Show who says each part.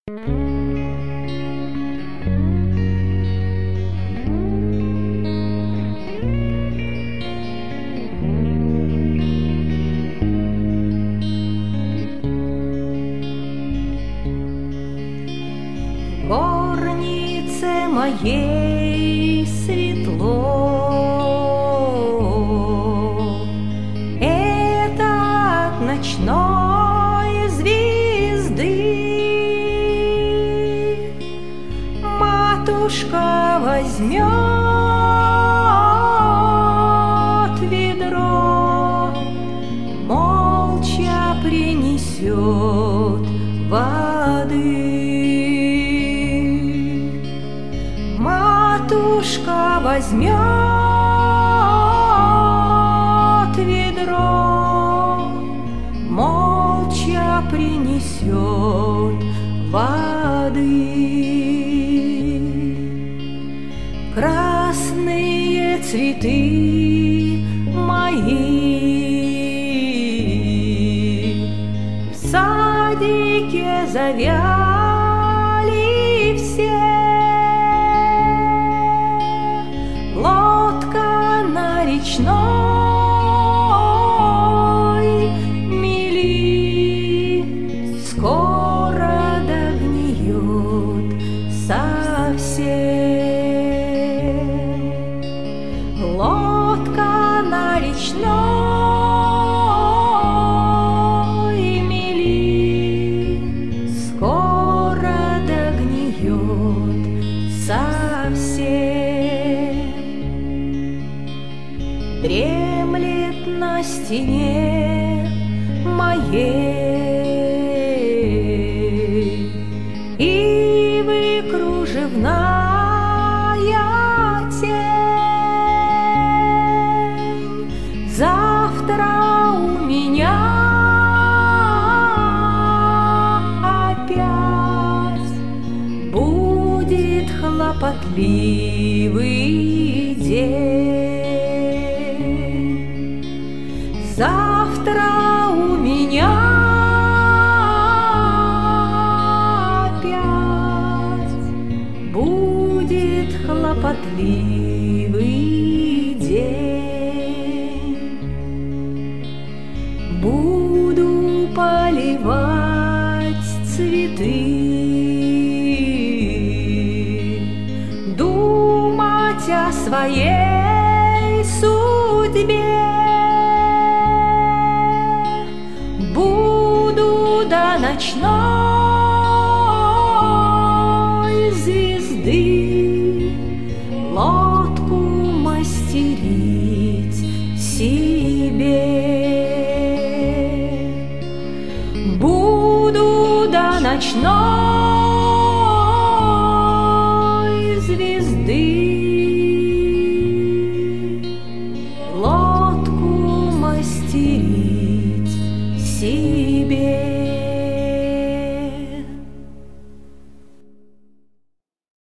Speaker 1: В горнице моей светло, это от ночной звезды. Матушка возьмет ведро, молча принесет воды. Матушка возьмет ведро, молча принесет воды. Красные цветы мои в садике завяли все. Лодка на речной мели скоро догниет совсем. Лодка на речной мели скоро догниет совсем. Дремлет на стене моей ивы кружевная тень. Завтра у меня опять будет хлопотливый день. Завтра у меня опять будет хлопотливый день. Буду поливать цветы, думать о своей судьбе. До ночной звезды лодку мастерить себе. Буду до ночной